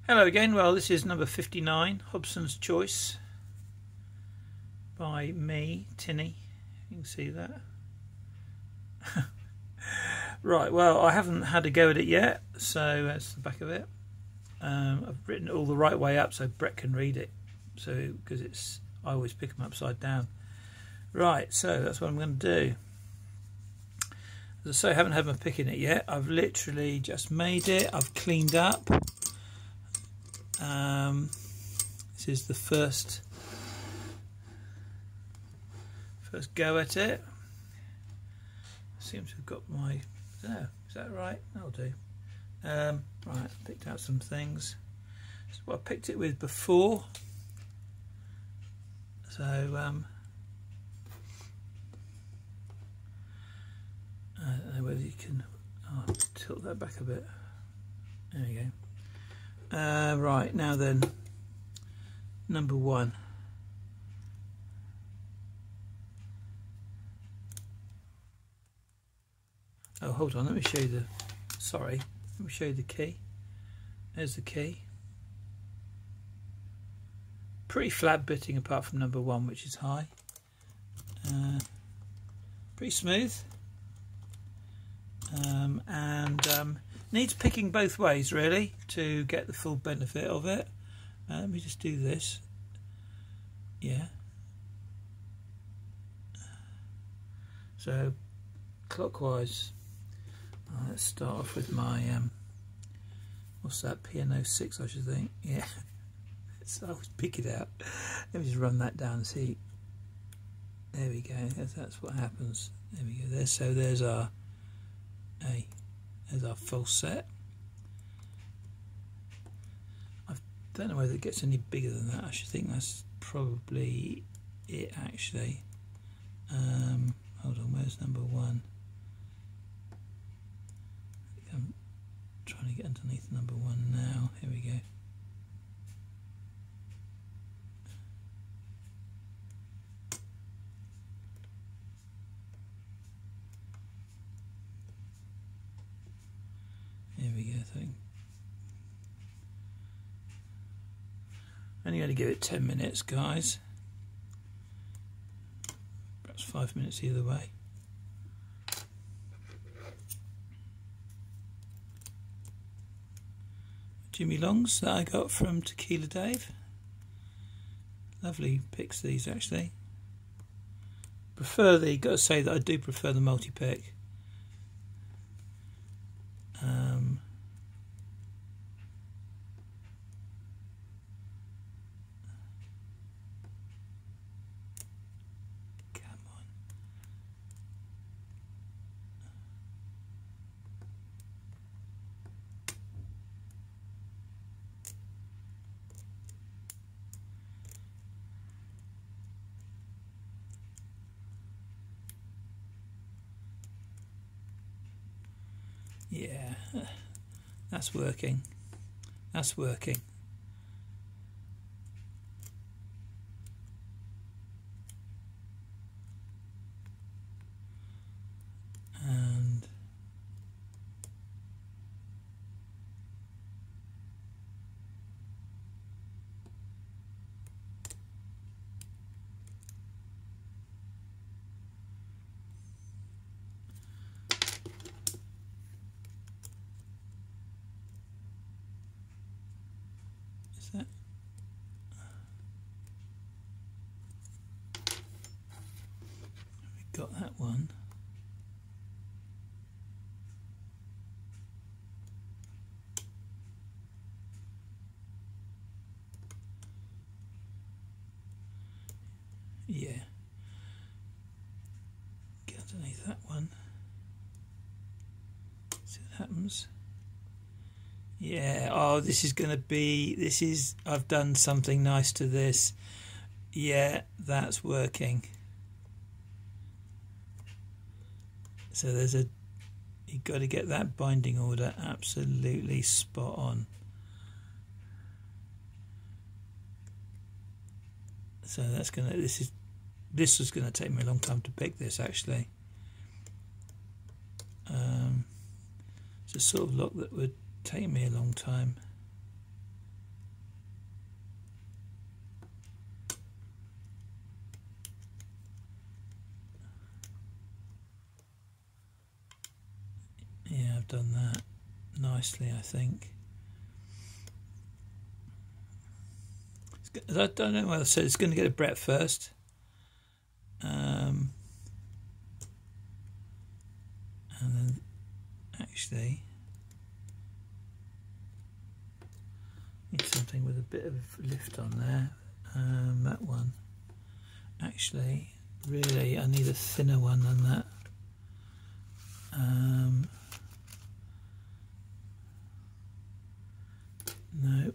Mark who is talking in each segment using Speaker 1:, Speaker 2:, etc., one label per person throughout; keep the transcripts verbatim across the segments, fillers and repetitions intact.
Speaker 1: Hello again. Well, this is number fifty-nine, Hobson's Choice, by me, Tinny. You can see that. Right, well, I haven't had a go at it yet, so that's the back of it. Um, I've written it all the right way up so Brett can read it, so because it's I always pick them upside down. Right, so that's what I'm going to do. As I say, I haven't had my pick in it yet. I've literally just made it. I've cleaned up. Um, this is the first first go at it. Seems to have got my there. Is that right? That'll do. Um, right, I picked out some things. This is what I picked it with before. So um, I don't know whether you can oh, tilt that back a bit. There we go. Uh, right, now then, number one. Oh, hold on, let me show you the, sorry, let me show you the key. There's the key. Pretty flat bitting apart from number one, which is high. Uh, pretty smooth. Um, and um, needs picking both ways really to get the full benefit of it. Uh, let me just do this. Yeah. So clockwise. Uh, let's start off with my um, what's that? P N O six, I should think. Yeah. So I always pick it out. Let me just run that down and see. There we go. That's, that's what happens. There we go. There. So there's our A. There's our full set. I don't know whether it gets any bigger than that. I should think that's probably it actually. Um, hold on, where's number one? I'm trying to get underneath number one now. Here we go. Here we go. I think only going to give it ten minutes, guys. Perhaps five minutes either way. Jimmy Longs that I got from Tequila Dave. Lovely picks these actually. Prefer the. Got to say that I do prefer the multi pick. Um, come on. Yeah, that's working. That's working. And that we got that one. Yeah, get underneath that one, see what happens. Yeah, oh, this is going to be, this is, I've done something nice to this. Yeah, that's working. So there's a, you've got to get that binding order absolutely spot on. So that's going to, this is, this was going to take me a long time to pick this actually. Um, it's a sort of lock that would take me a long time. I've done that nicely, I think. I don't know whether I said it's going to get a Brett first. Um, and then actually need something with a bit of lift on there. Um, that one. Actually, really, I need a thinner one than that. Um, no.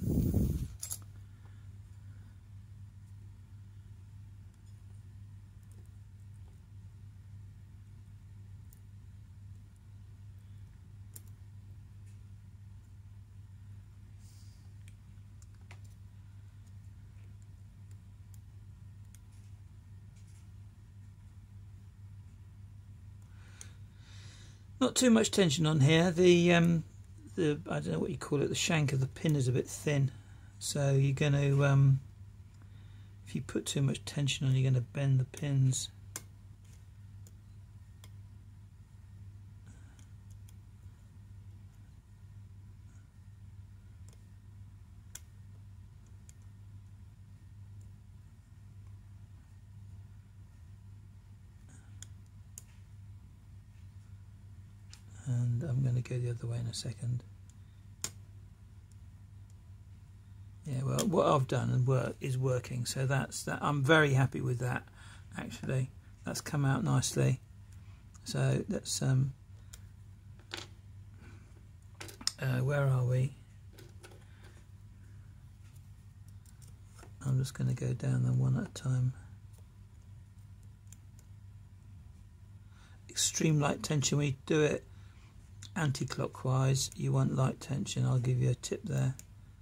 Speaker 1: Not too much tension on here. The um, the I don't know what you call it. The shank of the pin is a bit thin, so you're going to um, if you put too much tension on, you're going to bend the pins. And I'm going to go the other way in a second. Yeah, well, what I've done and work is working, so that's that. I'm very happy with that. Actually, that's come out nicely. So let's um, uh, where are we? I'm just going to go down them one at a time. Extreme light tension. We do it anti-clockwise. You want light tension. I'll give you a tip there.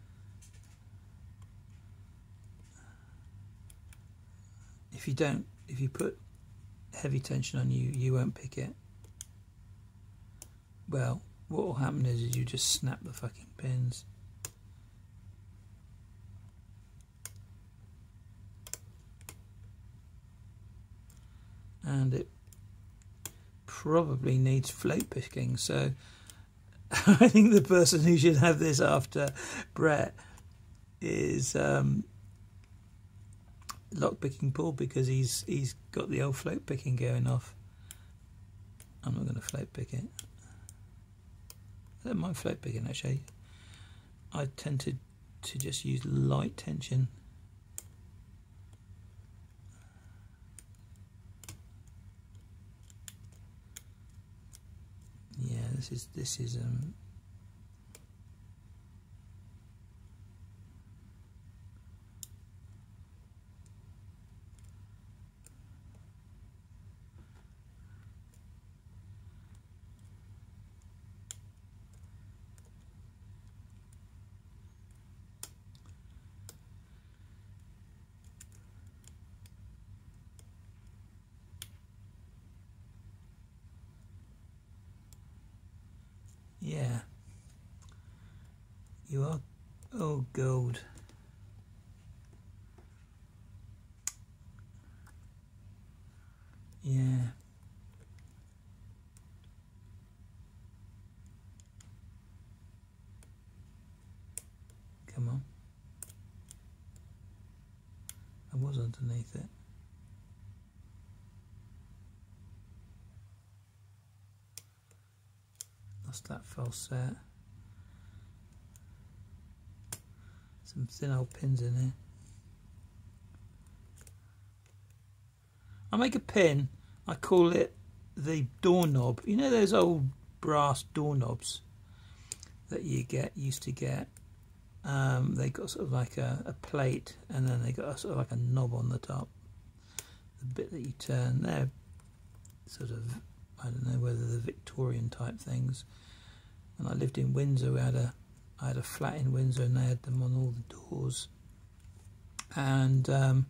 Speaker 1: If you don't, if you put heavy tension on, you you won't pick it. Well, what will happen is, is you just snap the fucking pins. And it probably needs float picking, so I think the person who should have this after Brett is um, lock picking Paul, because he's he's got the old float picking going off. I'm not going to float pick it. I don't mind float picking actually. I tend to to just use light tension. Yeah, this is this is um yeah. You are, oh gold. Yeah. Come on. I was underneath it. Lost that false set. Some thin old pins in here. I make a pin, I call it the doorknob. You know those old brass doorknobs that you get used to get? Um, they got sort of like a, a plate, and then they got a, sort of like a knob on the top. The bit that you turn, they're sort of, I don't know whether they're Victorian type things. When I lived in Windsor, we had a I had a flat in Windsor, and they had them on all the doors. And um,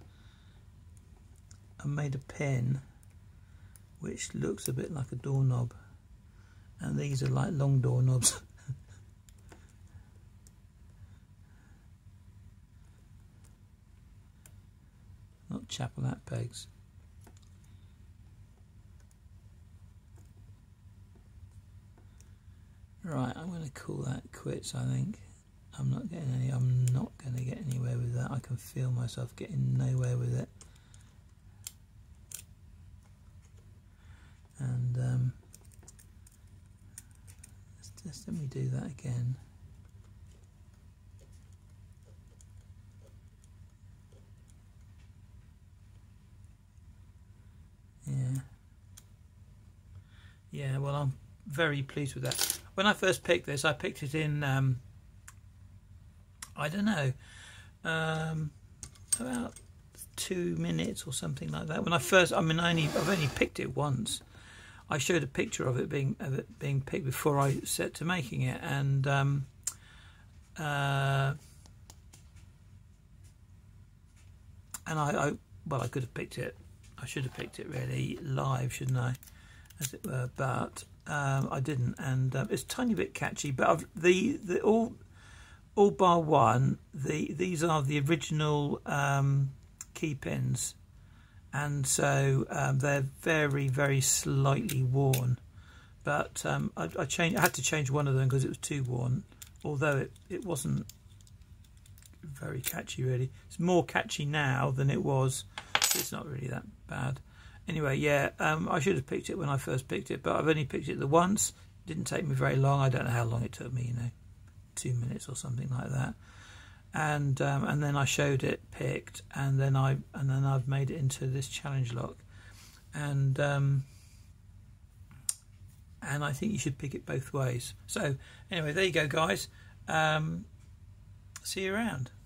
Speaker 1: I made a pin which looks a bit like a doorknob, and these are like long doorknobs. Not chapel hat pegs. Right, I'm going to call that quits. I think I'm not getting any. I'm not going to get anywhere with that. I can feel myself getting nowhere with it. And um, let's just let me do that again. Yeah. Yeah, well, I'm very pleased with that. When I first picked this, I picked it in, um, I don't know, um, about two minutes or something like that. When I first, I mean, I only, I've only picked it once. I showed a picture of it being of it being picked before I set to making it, and um, uh, and I, I well, I could have picked it. I should have picked it really live, shouldn't I? As it were, but um, I didn't, and um, it's a tiny bit catchy. But I've, the the all all bar one, the these are the original um, key pins. And so um, they're very, very slightly worn. But um, I, I, changed, I had to change one of them because it was too worn. Although it, it wasn't very catchy, really. It's more catchy now than it was. It's not really that bad. Anyway, yeah, um, I should have picked it when I first picked it. But I've only picked it the once. It didn't take me very long. I don't know how long it took me, you know, two minutes or something like that. And um, and then I showed it picked, and then I and then I've made it into this challenge lock, and um, and I think you should pick it both ways. So anyway, there you go, guys. Um, see you around.